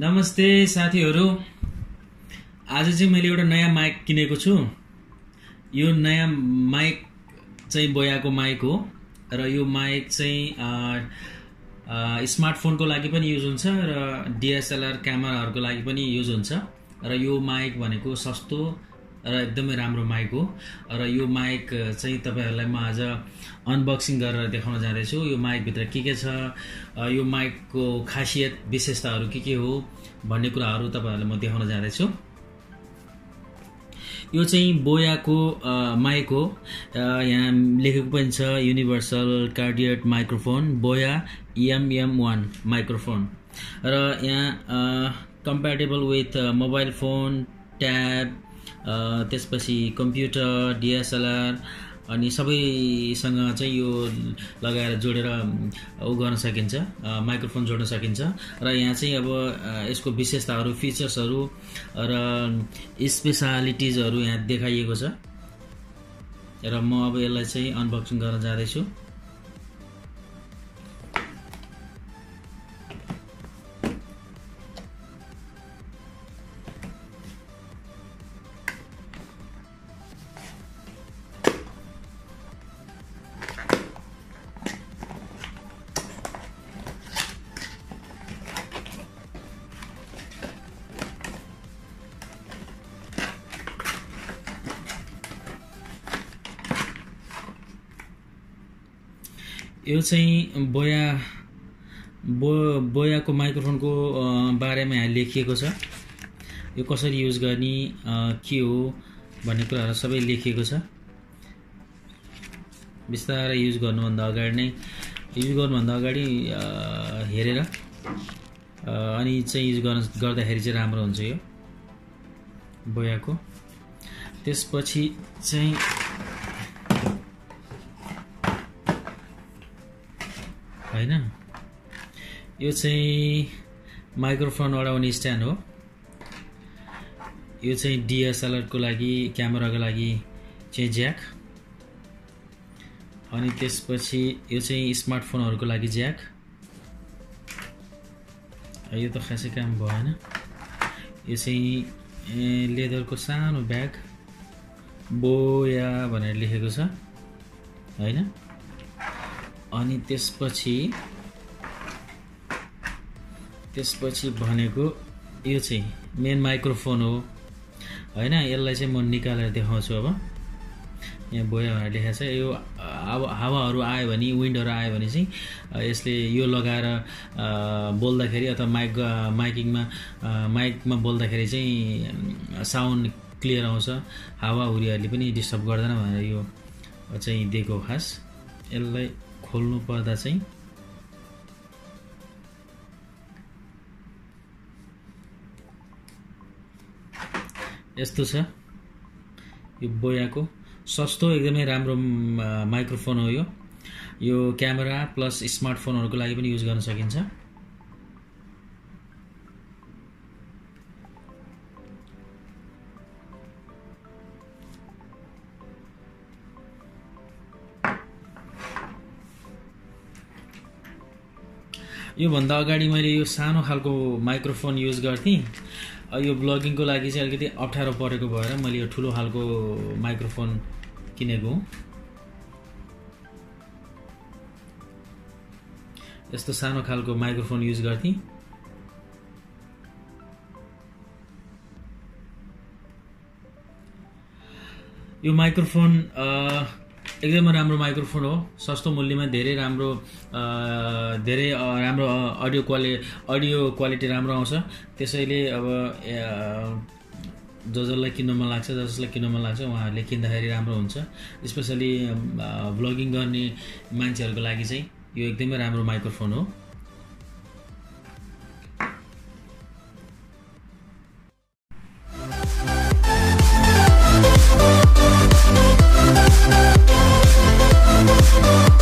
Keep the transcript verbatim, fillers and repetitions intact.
नमस्ते साथीहरु। आज चाहिँ मैले एउटा नयाँ माइक किनेको छु। यो नयाँ माइक चाहिँ बोयाको माइक हो र यो माइक चाहिँ स्मार्टफोनको लागि पनि युज हुन्छ र डीएसएलआर क्यामेराहरुको लागि पनि युज हुन्छ र यो माइक भनेको सस्तो र एकदमै राम्रो माइक हो र यो माइक चाहिँ तपाईहरुलाई म आज अनबक्सिङ गरेर देखाउन जाँदै छु। यो माइक भित्र के के छ, यो माइकको खासियत विशेषताहरु के के हो भन्ने कुराहरु तपाईहरुलाई म देखाउन जाँदै छु। यो चाहिँ बोयाको माइक हो। यहाँ लेखेको पनि छ universal cardioid microphone Boya M M one microphone र यहाँ compatible with mobile phone, tab, त्यसपछि कम्प्युटर, डीएसएलआर अनि सबैसँग चाहिँ यो लगाएर जोडेर उ गर्न सकिन्छ, माइक्रोफोन जोड्न सकिन्छ र यहाँ चाहिँ अब यसको विशेषताहरु, फिचर्सहरु र स्पेशालिटिजहरु यहाँ देखाइएको छ र म अब यसलाई चाहिँ अनबक्सिङ गर्न जाँदै छु। यो चाहिँ बोया बो बोयाको माइक्रोफोनको बारेमा यहाँ लेखिएको छ। यो कसरी युज गर्ने, के हो भन्ने कुराहरु सबै लेखिएको छ। बिस्तारै युज गर्नुभन्दा अगाडि नै युज गर्नुभन्दा अगाडि हेरेर अनि चाहिँ युज गर्न गर्दाखेरि चाहिँ राम्रो हुन्छ यो बोयाको। त्यसपछि चाहिँ हैन, यो चाहिँ माइक्रोफोन अडाउने स्ट्यान्ड हो। यो चाहिँ डीएसएलआर को लागि, क्यामेराको लागि चाहिँ ज्याक, अनि त्यसपछि यो चाहिँ स्मार्टफोनहरुको लागि ज्याक। यो त खासै काम भएन। यो चाहिँ लेदरको सानो ब्याग बोया भनेर लेखेको छ हैन। अनि त्यसपछि त्यसपछि भनेको यो चाहिँ मेन माइक्रोफोन हो हैन। यसलाई चाहिँ म निकालेर देखाउँछु। अब यहाँ बोया भनेर लेखेको छ। यो हावाहरु आयो भने, विन्डहरु आयो भने चाहिँ यसले यो लगाएर बोल्दाखेरि अथवा माइक माइकिङमा माइकमा बोल्दाखेरि चाहिँ साउन्ड क्लियर आउँछ, हावा हुरीहरुले पनि डिस्टर्ब गर्दैन भनेर यो चाहिँ दिएको खास। यसलाई खोल्नु पर्दा चाहिँ यस्तो छ। यो बोयाको सस्तो एकदमै राम्रो माइक्रोफोन हो यो। यो क्यामेरा प्लस स्मार्टफोनहरुको लागि पनि युज गर्न सकिन्छ। यो भन्दा अगाडि मैले यो सानो खालको माइक्रोफोन युज गर्थेँ। यो ब्लगिङको लागि चाहिँ अलिकति अप्ठ्यारो परेको भएर मैले यो ठुलो खालको माइक्रोफोन किनेको हुँ। यस्तो सानो खालको माइक्रोफोन युज गर्थेँ। यो माइक्रोफोन एकदमै राम्रो माइक्रोफोन हो। सस्तो मूल्यमा धेरै राम्रो धेरै राम्रो अडियो क्वालिटी अडियो क्वालिटी राम्रो आउँछ। त्यसैले अब जो जसलाई किन्न मन लाग्छ, जसलाई किन्न मन लाग्छ उहाँहरूले किन्दाखेरि राम्रो हुन्छ। स्पेशली ब्लगिङ गर्ने मान्छेहरुको लागि चाहिँ यो एकदमै राम्रो माइक्रोफोन हो। We'll be right back.